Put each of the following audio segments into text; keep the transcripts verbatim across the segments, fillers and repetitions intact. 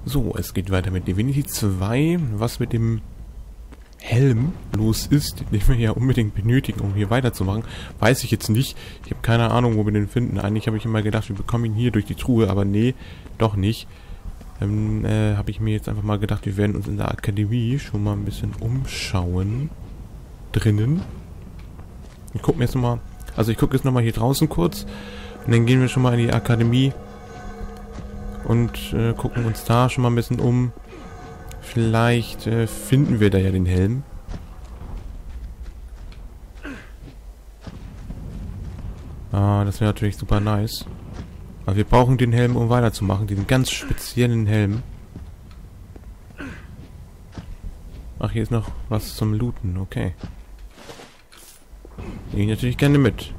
So, es geht weiter mit Divinity zwei. Was mit dem Helm los ist, den wir ja unbedingt benötigen, um hier weiterzumachen, weiß ich jetzt nicht. Ich habe keine Ahnung, wo wir den finden. Eigentlich habe ich immer gedacht, wir bekommen ihn hier durch die Truhe, aber nee, doch nicht. Dann äh, habe ich mir jetzt einfach mal gedacht, wir werden uns in der Akademie schon mal ein bisschen umschauen. Drinnen. Ich gucke mir jetzt nochmal, also ich gucke jetzt nochmal hier draußen kurz und dann gehen wir schon mal in die Akademie und äh, gucken uns da schon mal ein bisschen um. Vielleicht äh, finden wir da ja den Helm. Ah, das wäre natürlich super nice. Aber wir brauchen den Helm, um weiterzumachen. Den ganz speziellen Helm. Ach, hier ist noch was zum Looten. Okay. Nehme ich natürlich gerne mit.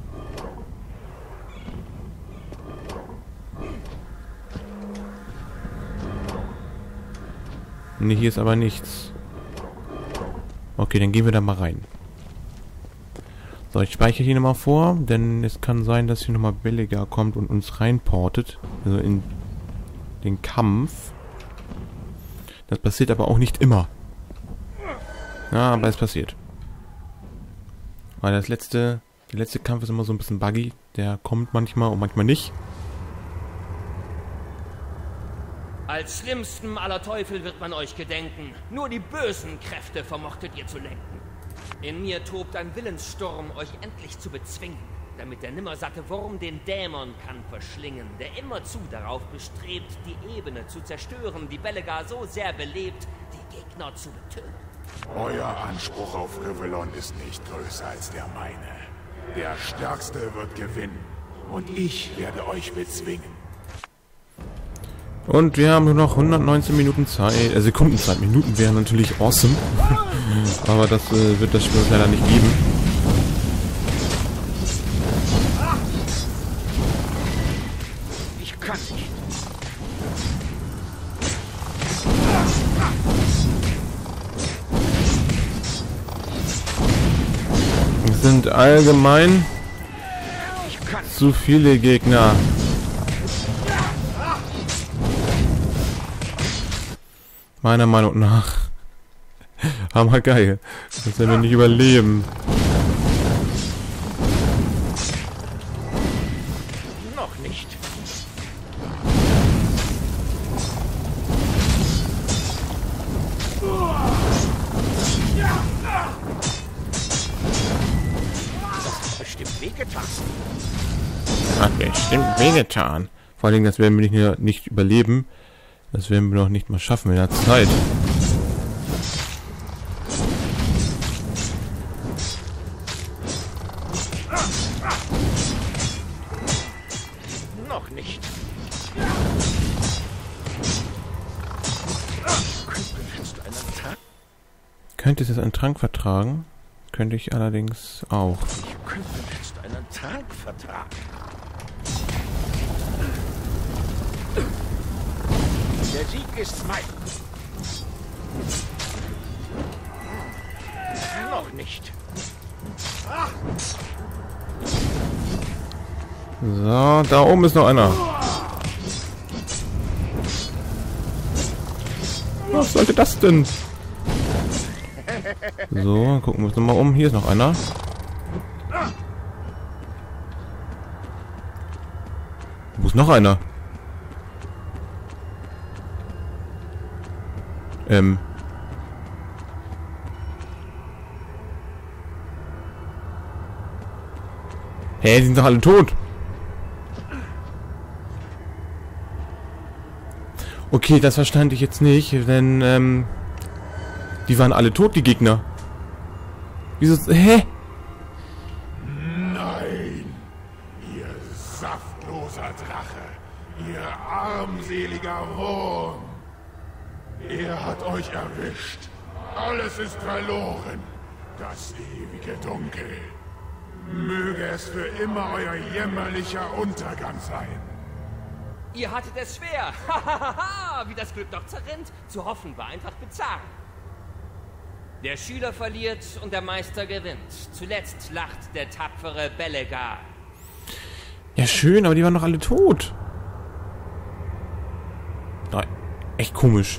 Ne, hier ist aber nichts. Okay, dann gehen wir da mal rein. So, ich speichere hier nochmal vor, denn es kann sein, dass hier nochmal Belegar kommt und uns reinportet. Also in den Kampf. Das passiert aber auch nicht immer. Ja, aber es passiert. Weil das letzte, der letzte Kampf ist immer so ein bisschen buggy. Der kommt manchmal und manchmal nicht. Als schlimmsten aller Teufel wird man euch gedenken. Nur die bösen Kräfte vermochtet ihr zu lenken. In mir tobt ein Willenssturm, euch endlich zu bezwingen, damit der nimmersatte Wurm den Dämon kann verschlingen, der immerzu darauf bestrebt, die Ebene zu zerstören, die Belegar so sehr belebt, die Gegner zu betören. Euer Anspruch auf Rivellon ist nicht größer als der meine. Der Stärkste wird gewinnen und ich werde euch bezwingen. Und wir haben nur noch hundertneunzehn Minuten Zeit. Äh, Sekundenzeit. Minuten wären natürlich awesome. Aber das äh, wird das Spiel leider nicht geben. Ich kann nicht. Es sind allgemein zu viele Gegner. Meiner Meinung nach. Hammer geil. Das werden wir nicht überleben. Noch nicht. Das hat bestimmt wehgetan. Hat bestimmt wehgetan. Vor allem, das werden wir nicht, nicht überleben. Das werden wir noch nicht mal schaffen in der Zeit. Noch nicht. Könnte es jetzt einen Trank vertragen? Könnte ich allerdings auch. Ich könnte jetzt einen Trank vertragen. Der Sieg ist mein. Noch nicht. So, da oben ist noch einer. Was sollte das denn? So, gucken wir uns nochmal um. Hier ist noch einer. Wo ist noch einer? Ähm. Hä, die sind doch alle tot. Okay, das verstand ich jetzt nicht, denn, ähm, die waren alle tot, die Gegner. Wieso, hä? Nein, ihr saftloser Drache, ihr armseliger Wurm. Er hat euch erwischt. Alles ist verloren. Das ewige Dunkel. Möge es für immer euer jämmerlicher Untergang sein. Ihr hattet es schwer. Hahaha, wie das Glück doch zerrinnt. Zu hoffen war einfach bizarr. Der Schüler verliert und der Meister gewinnt. Zuletzt lacht der tapfere Belegar. Ja, schön, aber die waren doch alle tot. Nein. Echt komisch.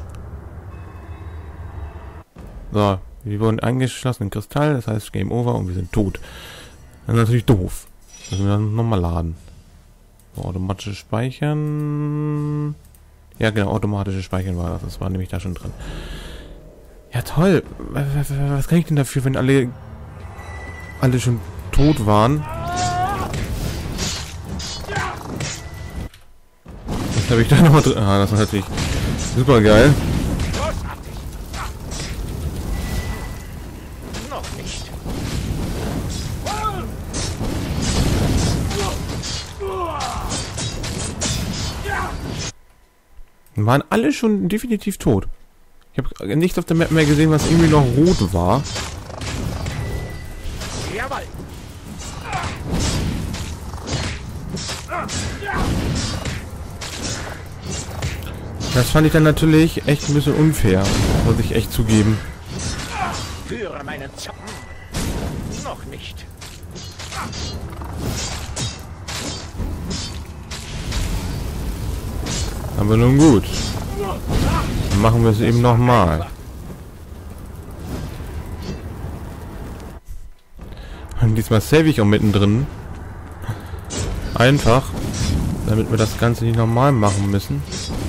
So, wir wurden eingeschlossen in Kristall, das heißt Game Over und wir sind tot. Das ist natürlich doof. Müssen wir dann nochmal laden. So, automatisches Speichern. Ja genau, automatisches Speichern war das. Das war nämlich da schon drin. Ja toll. Was kann ich denn dafür, wenn alle alle schon tot waren? Was habe ich da nochmal drin? Ah, das war natürlich super geil. Waren alle schon definitiv tot. Ich habe nichts auf der Map mehr gesehen, was irgendwie noch rot war. Das fand ich dann natürlich echt ein bisschen unfair, muss ich echt zugeben. Führe meinen Zappen. Noch nicht. Aber nun gut. Dann machen wir es eben nochmal. Und diesmal save ich auch mittendrin. Einfach. Damit wir das Ganze nicht normal machen müssen.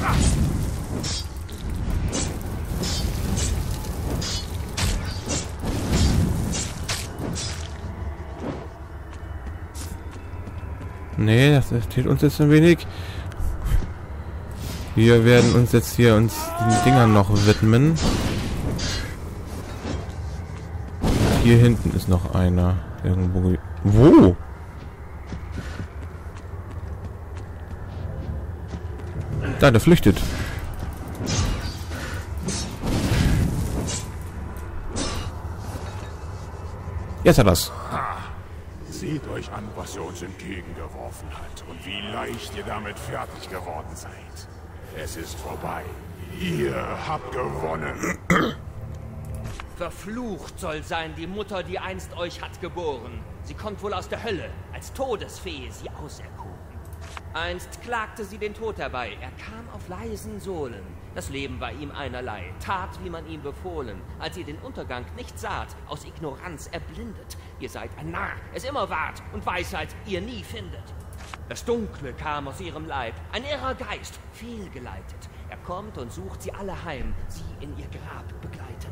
Nee, das steht uns jetzt ein wenig. Wir werden uns jetzt hier uns den Dingern noch widmen. Hier hinten ist noch einer. Irgendwo. Wo? Da, der flüchtet. Jetzt hat er's. Seht euch an, was ihr uns entgegengeworfen hat und wie leicht ihr damit fertig geworden seid. Es ist vorbei. Ihr habt gewonnen. Verflucht soll sein die Mutter, die einst euch hat geboren. Sie kommt wohl aus der Hölle, als Todesfee sie auserkoren. Einst klagte sie den Tod herbei, er kam auf leisen Sohlen. Das Leben war ihm einerlei, tat, wie man ihm befohlen. Als ihr den Untergang nicht saht, aus Ignoranz erblindet. Ihr seid ein Narr, es immer wart, und Weisheit ihr nie findet. Das Dunkle kam aus ihrem Leib, ein irrer Geist, fehlgeleitet. Er kommt und sucht sie alle heim, sie in ihr Grab begleitet.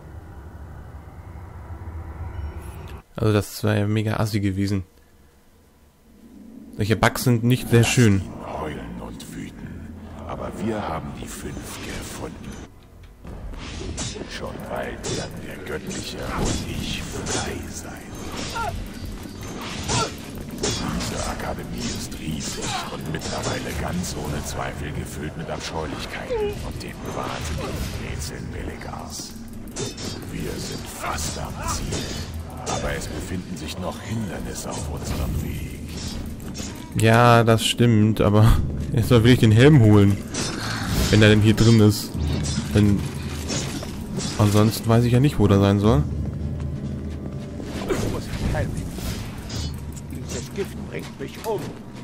Also das war ja mega assi gewesen. Solche Bugs sind nicht sehr schön. Heulen und wüten, aber wir haben die fünf gefunden. Schon bald werden der Göttliche und ich frei sein. Diese Akademie ist riesig und mittlerweile ganz ohne Zweifel gefüllt mit Abscheulichkeiten und den wahnsinnigen Rätseln Melegars. Wir sind fast am Ziel, aber es befinden sich noch Hindernisse auf unserem Weg. Ja, das stimmt, aber jetzt will ich den Helm holen. Wenn er denn hier drin ist. Denn ansonsten weiß ich ja nicht, wo der sein soll. Ich muss helfen. Dieses Gift bringt mich um.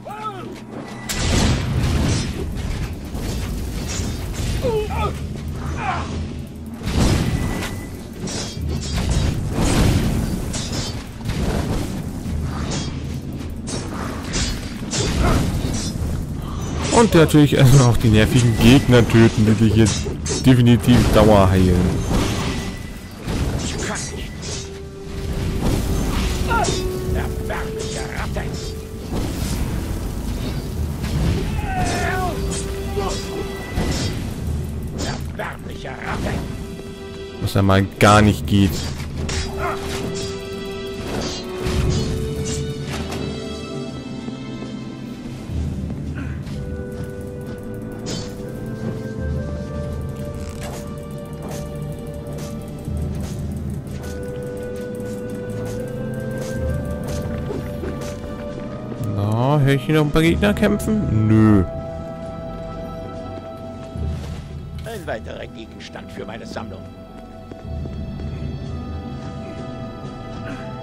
Und natürlich erstmal auch die nervigen Gegner töten, die sich jetzt definitiv Dauer heilen. Ich kann nicht. Erbärmliche Ratte. Erbärmliche Ratte. Was ja mal gar nicht geht. Höre ich hier noch ein paar Gegner kämpfen? Nö. Ein weiterer Gegenstand für meine Sammlung.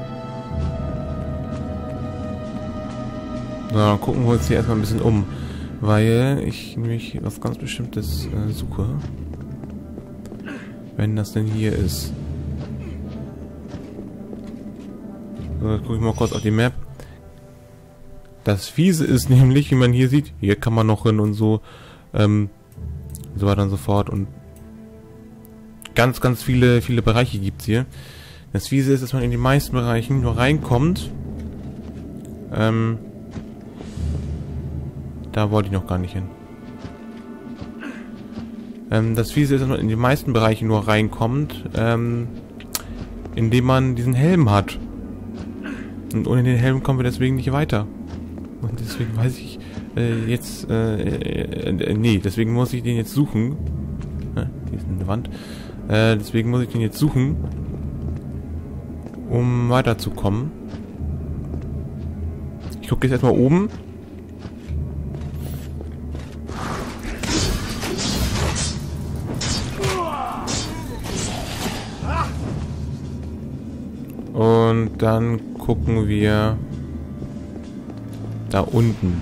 So, dann gucken wir uns hier erstmal ein bisschen um. Weil ich nämlich was ganz Bestimmtes äh, suche. Wenn das denn hier ist. So, jetzt gucke ich mal kurz auf die Map. Das Fiese ist nämlich, wie man hier sieht, hier kann man noch hin und so, ähm, so weiter und so fort. Und ganz, ganz viele, viele Bereiche gibt es hier. Das Fiese ist, dass man in die meisten Bereichen nur reinkommt. Ähm, da wollte ich noch gar nicht hin. Ähm, das Fiese ist, dass man in die meisten Bereiche nur reinkommt, ähm, indem man diesen Helm hat. Und ohne den Helm kommen wir deswegen nicht weiter. Und deswegen weiß ich äh, jetzt, äh, äh, nee, deswegen muss ich den jetzt suchen. Ja, hier ist eine Wand. Äh, deswegen muss ich den jetzt suchen, um weiterzukommen. Ich gucke jetzt erstmal oben. Und dann gucken wir da unten.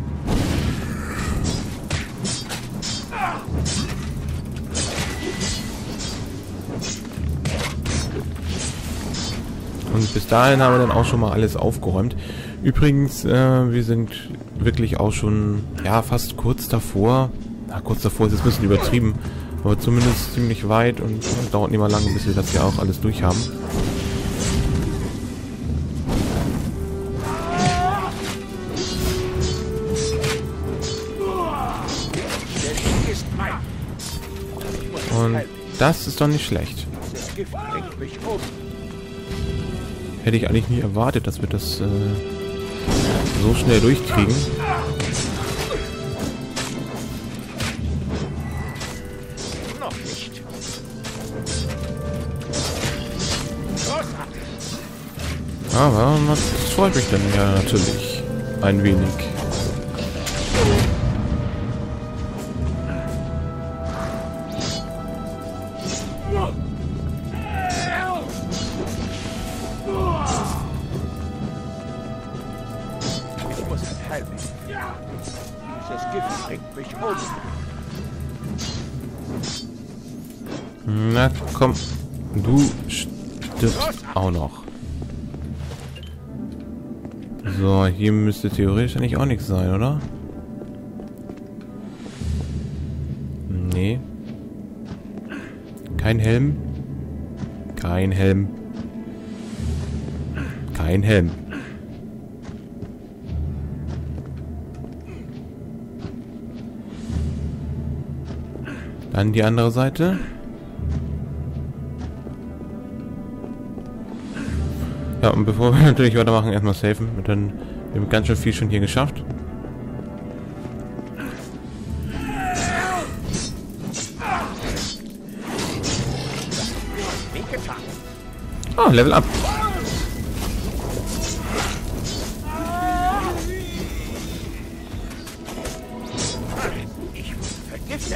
Und bis dahin haben wir dann auch schon mal alles aufgeräumt. Übrigens, äh, wir sind wirklich auch schon, ja, fast kurz davor. Na, kurz davor ist jetzt ein bisschen übertrieben. Aber zumindest ziemlich weit und es dauert nicht mal lange, bis wir das hier auch alles durch haben. Und das ist doch nicht schlecht. Das Gift bringt mich um. Hätte ich eigentlich nie erwartet, dass wir das äh, so schnell durchkriegen. Noch nicht. Aber das freut mich dann ja natürlich ein wenig. Ich muss enthalten. Dieses Gift bringt mich um. Na komm, du stirbst auch noch. So, hier müsste theoretisch eigentlich auch nichts sein, oder? Nee. Kein Helm. Kein Helm. Kein Helm. Dann die andere Seite. Ja, und bevor wir natürlich weitermachen, erstmal safen. Dann wir haben ganz schön viel schon hier geschafft. Ah, Level up. Ich wurde vergiftet.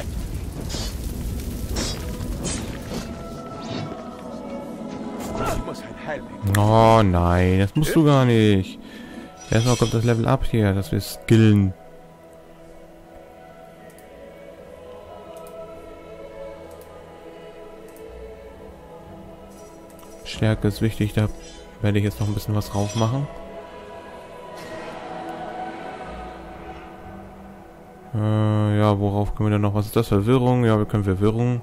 Ich muss ein Heilmittel. Oh nein, das musst du gar nicht. Erstmal kommt das Level up hier, dass wir skillen. Stärke ist wichtig, da werde ich jetzt noch ein bisschen was drauf machen. Äh, ja, worauf können wir denn noch? Was ist das? Verwirrung? Ja, wir können Verwirrung.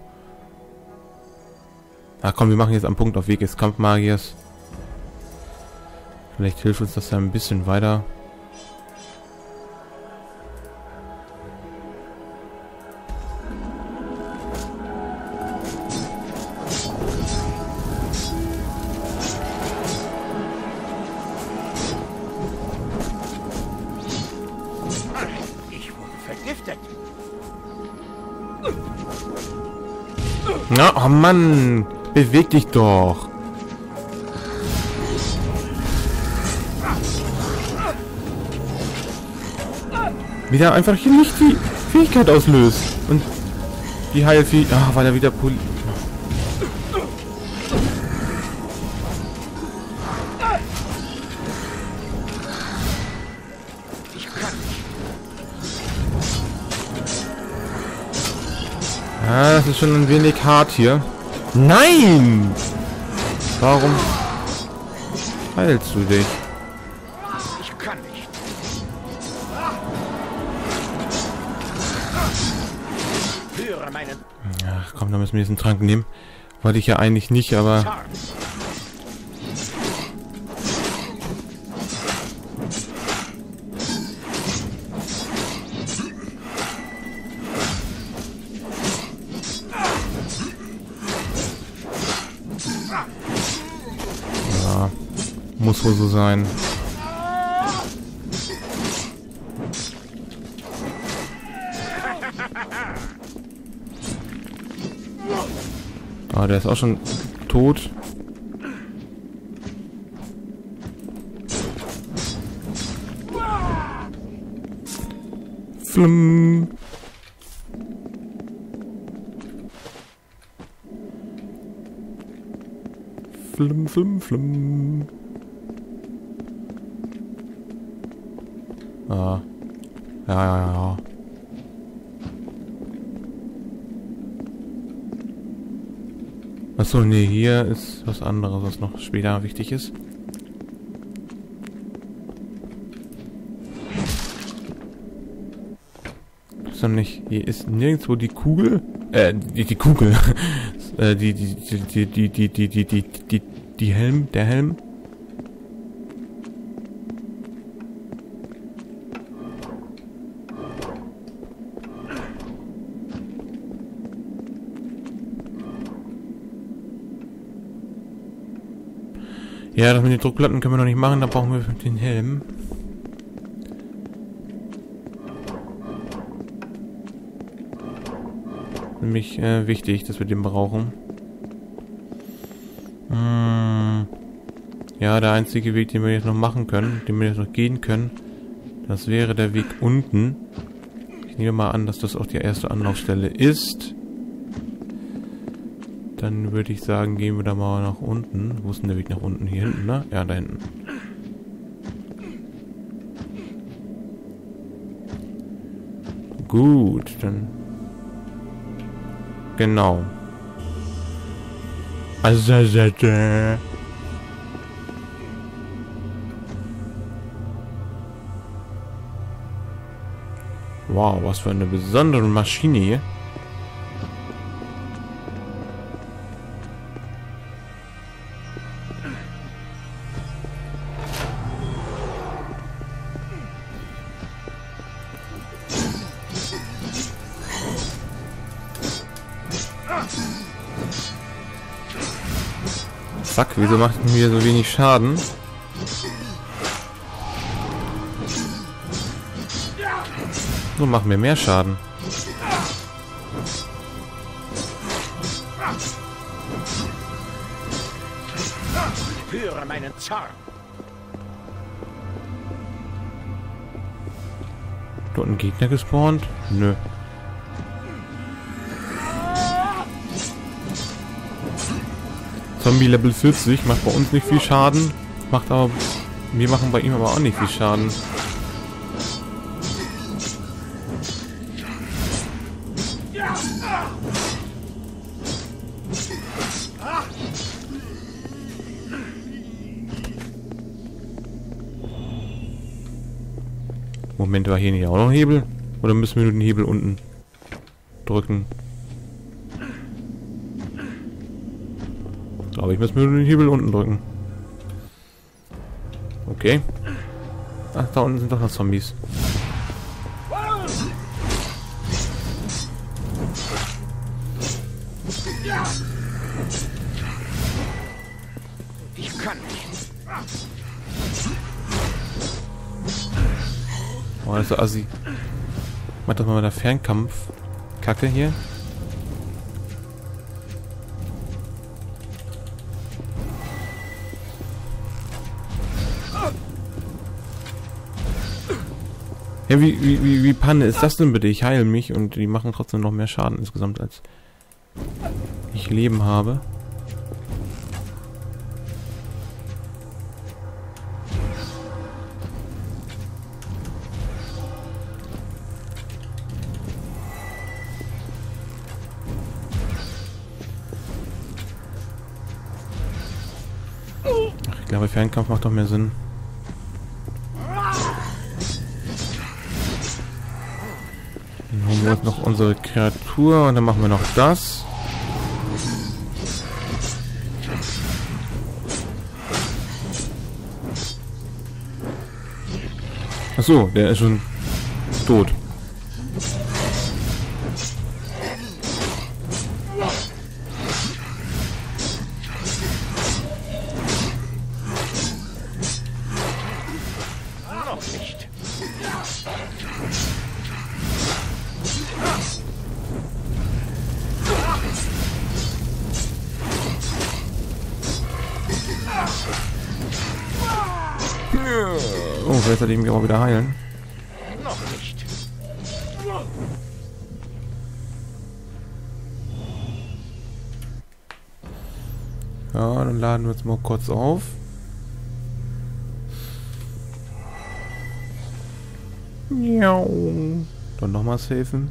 Ach komm, wir machen jetzt am Punkt auf Weg des Kampfmagiers. Vielleicht hilft uns das ja ein bisschen weiter. Ich wurde vergiftet. Na, oh Mann! Beweg dich doch! Wieder einfach hier nicht die Fähigkeit auslöst. Und die Heilfähigkeit... Ah, weil er wieder... Pol Ich kann nicht. Ah, das ist schon ein wenig hart hier. Nein! Warum heilst du dich? Ich kann nicht. Führe meinen Ach komm, dann müssen wir diesen Trank nehmen. Wollte ich ja eigentlich nicht, aber... Zorn. Ja, muss wohl so sein. Ah, der ist auch schon tot. Flimm. Flimm, flimm, flimm. Ah. Ja, ja, ja. Achso, nee, hier ist was anderes, was noch später wichtig ist. Ist doch nicht. Hier ist nirgendwo die Kugel. Äh, die, die Kugel. äh, die, die, die, die, die, die, die, die, die, die Helm, der Helm. Ja, das mit den Druckplatten können wir noch nicht machen, da brauchen wir den Helm. Nämlich äh, wichtig, dass wir den brauchen. Hm. Ja, der einzige Weg, den wir jetzt noch machen können, den wir jetzt noch gehen können, das wäre der Weg unten. Ich nehme mal an, dass das auch die erste Anlaufstelle ist. Dann würde ich sagen, gehen wir da mal nach unten. Wo ist denn der Weg nach unten? Hier hinten, ne? Ja, da hinten. Gut, dann... Genau. Also, wow, was für eine besondere Maschine hier. Zack, wieso macht mir so wenig Schaden? So machen wir mehr Schaden. Führe meinen Zorn. Dort ein Gegner gespawnt? Nö. Zombie Level vierzig, macht bei uns nicht viel Schaden. Macht aber... Wir machen bei ihm aber auch nicht viel Schaden. Moment, war hier nicht auch noch ein Hebel? Oder müssen wir nur den Hebel unten drücken? Ich glaube, ich muss mir nur den Hebel unten drücken. Okay. Ach, da unten sind doch noch Zombies. Ich kann nicht. Oh, das ist so assi. Mach doch mal mit der Fernkampf. Kacke hier. Ja, wie, wie, wie, wie Panne ist das denn bitte? Ich heile mich und die machen trotzdem noch mehr Schaden insgesamt, als ich Leben habe. Ich glaube, Fernkampf macht doch mehr Sinn. Dann holen wir uns noch unsere Kreatur und dann machen wir noch das. Achso, der ist schon tot. Noch nicht. Oh, vielleicht sollte ich mich auch wieder heilen. Noch nicht. Ja, dann laden wir jetzt mal kurz auf. Ja. Dann nochmal safen.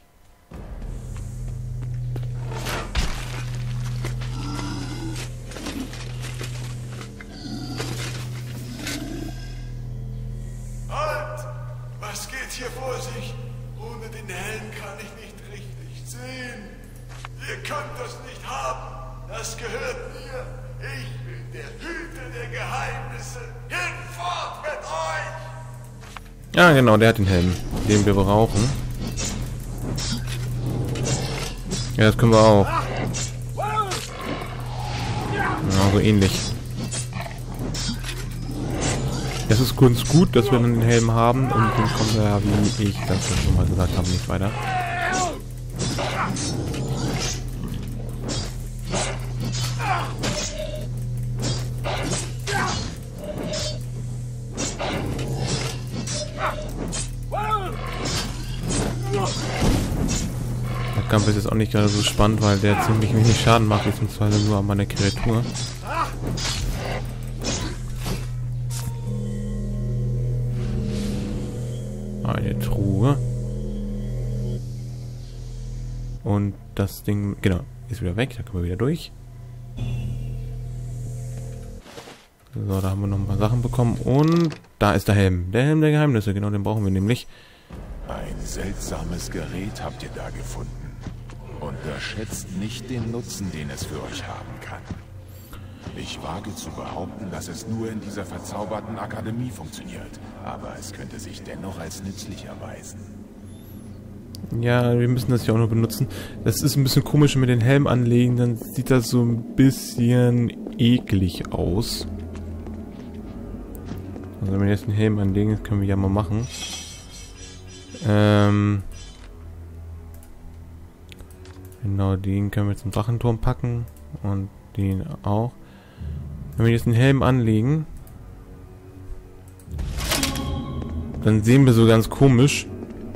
Halt! Was geht hier vor sich? Ohne den Helm kann ich nicht richtig sehen. Ihr könnt das nicht haben. Das gehört mir. Ich bin der Hüter der Geheimnisse. Hinfort mit euch! Ja, genau, der hat den Helm, den wir brauchen. Ja, das können wir auch. Ja, so ähnlich. Es ist ganz gut, dass wir den Helm haben und dann kommen wir ja, wie ich das schon mal gesagt habe, nicht weiter. Der Kampf ist jetzt auch nicht gerade so spannend, weil der ziemlich wenig Schaden macht, beziehungsweise nur an meiner Kreatur. Eine Truhe. Und das Ding, genau, ist wieder weg. Da können wir wieder durch. So, da haben wir noch ein paar Sachen bekommen. Und da ist der Helm. Der Helm der Geheimnisse, genau, den brauchen wir nämlich. Ein seltsames Gerät habt ihr da gefunden. Unterschätzt nicht den Nutzen, den es für euch haben kann. Ich wage zu behaupten, dass es nur in dieser verzauberten Akademie funktioniert. Aber es könnte sich dennoch als nützlich erweisen. Ja, wir müssen das ja auch noch benutzen. Das ist ein bisschen komisch mit den Helm anlegen. Dann sieht das so ein bisschen eklig aus. Also wenn wir jetzt den Helm anlegen, das können wir ja mal machen. Ähm... Genau, den können wir zum Drachenturm packen. Und den auch. Wenn wir jetzt den Helm anlegen, dann sehen wir so ganz komisch,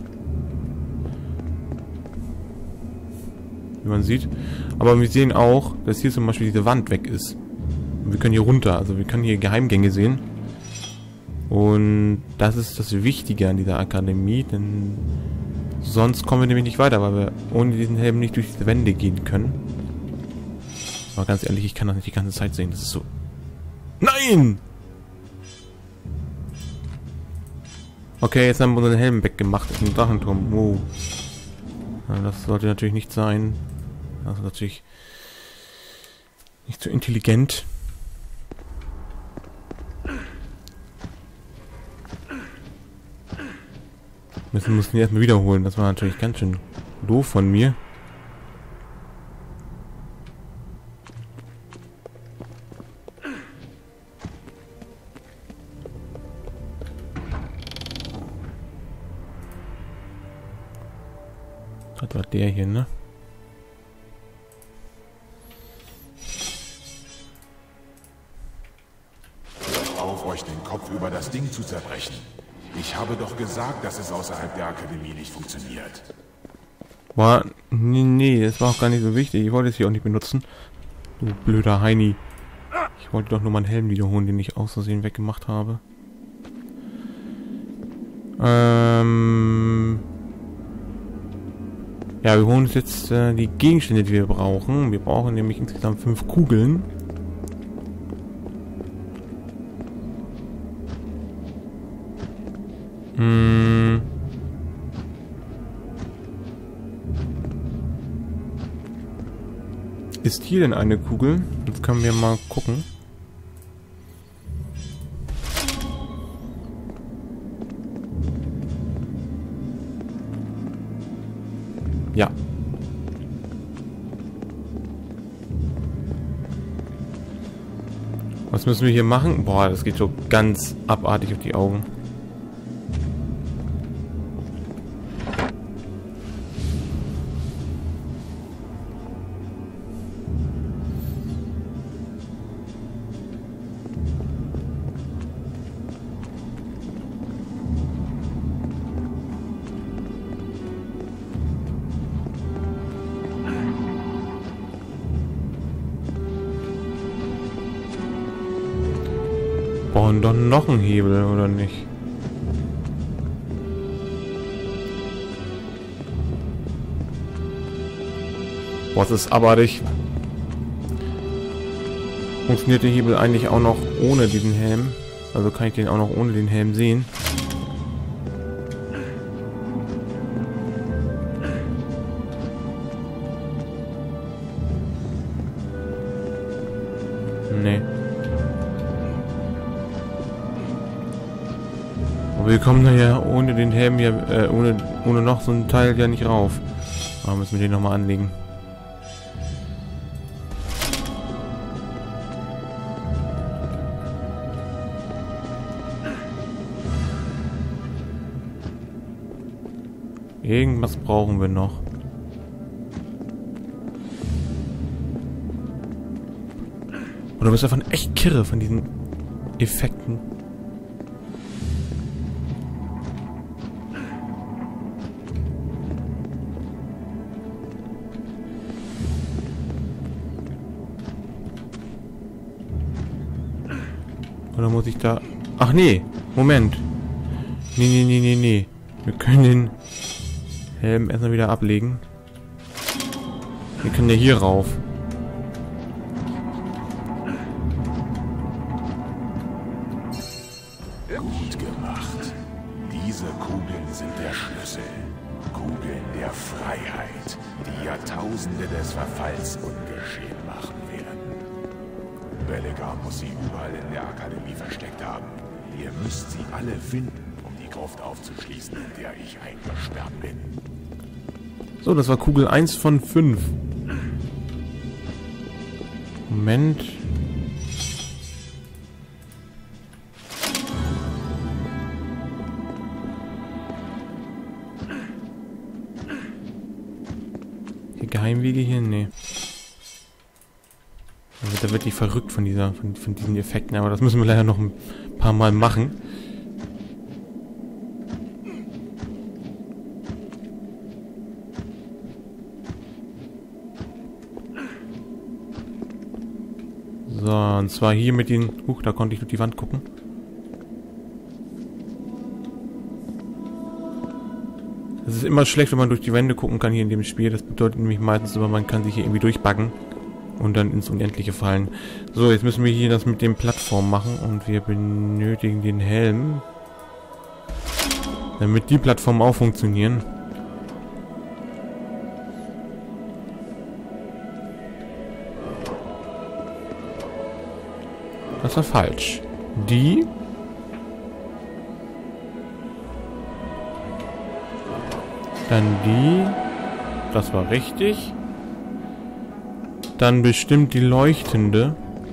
wie man sieht. Aber wir sehen auch, dass hier zum Beispiel diese Wand weg ist. Und wir können hier runter, also wir können hier Geheimgänge sehen. Und das ist das Wichtige an dieser Akademie, denn sonst kommen wir nämlich nicht weiter, weil wir ohne diesen Helm nicht durch diese Wände gehen können. Aber ganz ehrlich, ich kann das nicht die ganze Zeit sehen. Das ist so... Nein! Okay, jetzt haben wir unseren Helm weggemacht im Drachenturm. Wow. Ja, das sollte natürlich nicht sein. Das ist natürlich nicht so intelligent. Müssen müssen wir erstmal wiederholen. Das war natürlich ganz schön doof von mir. Das war der hier, ne? Auf euch den Kopf über das Ding zu zerbrechen. Ich habe doch gesagt, dass es außerhalb der Akademie nicht funktioniert. War... Nee, nee, das war auch gar nicht so wichtig. Ich wollte es hier auch nicht benutzen. Du blöder Heini. Ich wollte doch nur meinen Helm wiederholen, den ich aus Versehen weggemacht habe. Ähm... Ja, wir holen uns jetzt äh, die Gegenstände, die wir brauchen. Wir brauchen nämlich insgesamt fünf Kugeln. Hm. Ist hier denn eine Kugel? Jetzt können wir mal gucken. Ja. Was müssen wir hier machen? Boah, das geht so ganz abartig auf die Augen. Brauchen doch noch einen Hebel, oder nicht? Boah, das ist abartig. Funktioniert der Hebel eigentlich auch noch ohne diesen Helm? Also kann ich den auch noch ohne den Helm sehen? Nee. Aber wir kommen da ja ohne den Helm ja, äh, ohne, ohne noch so ein Teil ja nicht rauf. Aber müssen wir den nochmal anlegen. Irgendwas brauchen wir noch. Und du bist davon echt kirre von diesen Effekten. Oder muss ich da... Ach nee, Moment. Nee, nee, nee, nee, nee. Wir können den Helm erstmal wieder ablegen. Wir können ja hier rauf. Gut gemacht. Diese Kugeln sind der Schlüssel. Kugeln der Freiheit, die Jahrtausende des Verfalls ungeschehen machen werden. Belegar muss sie überall in der Akademie versteckt haben. Ihr müsst sie alle finden, um die Gruft aufzuschließen, in der ich eingesperrt bin. So, das war Kugel eins von fünf. Moment. Die Geheimwege hier? Nee. Da wird er wirklich verrückt von dieser, von, von diesen Effekten, aber das müssen wir leider noch ein paar Mal machen. So, und zwar hier mit den... Huch, da konnte ich durch die Wand gucken. Es ist immer schlecht, wenn man durch die Wände gucken kann hier in dem Spiel. Das bedeutet nämlich meistens immer, man kann sich hier irgendwie durchbuggen und dann ins Unendliche fallen. So, jetzt müssen wir hier das mit den Plattformen machen und wir benötigen den Helm, damit die Plattformen auch funktionieren. Das war falsch. Die. Dann die. Das war richtig. Dann bestimmt die leuchtende.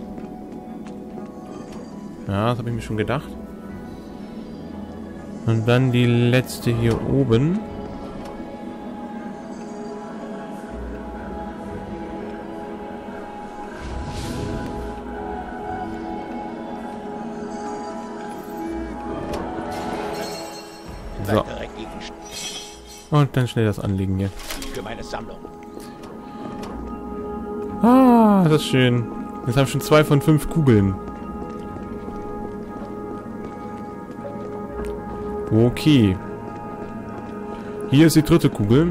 Ja, das habe ich mir schon gedacht. Und dann die letzte hier oben. So. Und dann schnell das anlegen hier. Für meine Sammlung. Ah, das ist schön. Jetzt habe ich schon zwei von fünf Kugeln. Okay. Hier ist die dritte Kugel.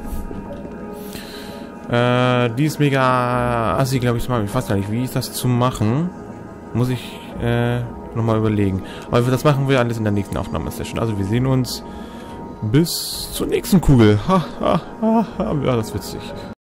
Äh, die ist mega assi, glaube ich, zu machen. Ich weiß gar nicht, wie ist das zu machen? Muss ich, äh... nochmal überlegen. Aber das machen wir alles in der nächsten Aufnahmesession. Also wir sehen uns bis zur nächsten Kugel. Ha, ha, ha, ha. Ja, das ist witzig.